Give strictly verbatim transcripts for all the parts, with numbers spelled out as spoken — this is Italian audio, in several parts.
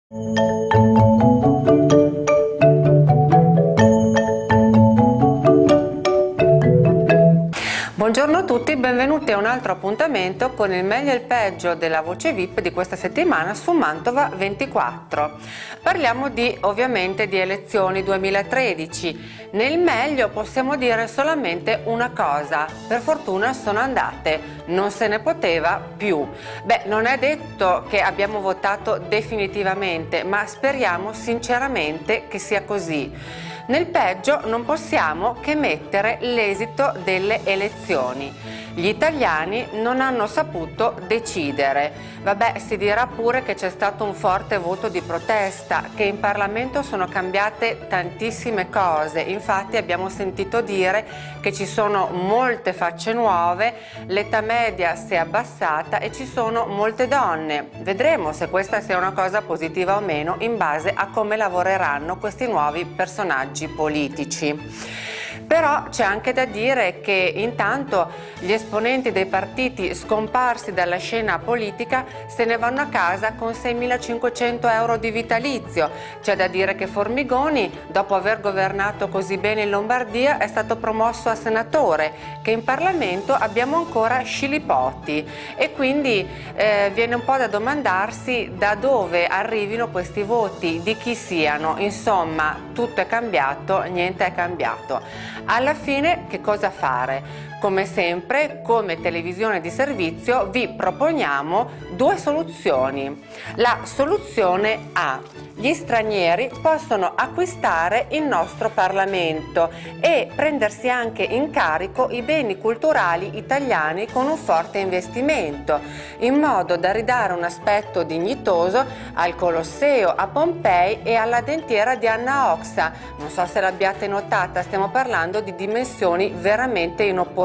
Buongiorno a tutti, benvenuti a un altro appuntamento con il meglio e il peggio della voce V I P di questa settimana su Mantova ventiquattro. Parliamo di, ovviamente, di elezioni duemilatredici. Nel meglio possiamo dire solamente una cosa: per fortuna sono andate, non se ne poteva più. Beh, non è detto che abbiamo votato definitivamente, ma speriamo sinceramente che sia così. Nel peggio non possiamo che mettere l'esito delle elezioni. Gli italiani non hanno saputo decidere. Vabbè, si dirà pure che c'è stato un forte voto di protesta, che in Parlamento sono cambiate tantissime cose. Infatti abbiamo sentito dire che ci sono molte facce nuove, l'età media si è abbassata e ci sono molte donne. Vedremo se questa sia una cosa positiva o meno in base a come lavoreranno questi nuovi personaggi politici. Però c'è anche da dire che intanto gli esponenti dei partiti scomparsi dalla scena politica se ne vanno a casa con seimilacinquecento euro di vitalizio. C'è da dire che Formigoni, dopo aver governato così bene in Lombardia, è stato promosso a senatore, che in Parlamento abbiamo ancora Scilipoti e quindi eh, viene un po' da domandarsi da dove arrivino questi voti, di chi siano. Insomma, tutto è cambiato, niente è cambiato. Alla fine che cosa fare? Come sempre, come televisione di servizio, vi proponiamo due soluzioni. La soluzione A: gli stranieri possono acquistare il nostro Parlamento e prendersi anche in carico i beni culturali italiani con un forte investimento, in modo da ridare un aspetto dignitoso al Colosseo, a Pompei e alla dentiera di Anna Oxa. Non so se l'abbiate notata, stiamo parlando di dimensioni veramente inopportune.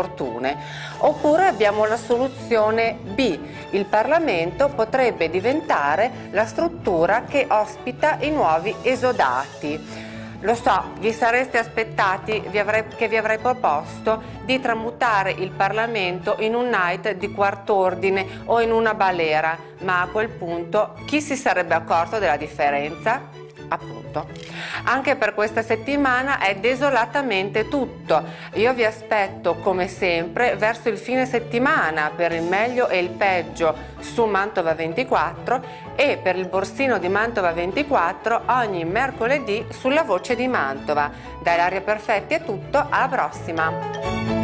Oppure abbiamo la soluzione B: il Parlamento potrebbe diventare la struttura che ospita i nuovi esodati. Lo so, vi sareste aspettati vi avrei, che vi avrei proposto di tramutare il Parlamento in un night di quart'ordine o in una balera, ma a quel punto chi si sarebbe accorto della differenza? Appunto. Anche per questa settimana è desolatamente tutto. Io vi aspetto come sempre verso il fine settimana per il meglio e il peggio su Mantova ventiquattro e per il borsino di Mantova ventiquattro ogni mercoledì sulla Voce di Mantova. Da Ilaria Perfetti è tutto, alla prossima!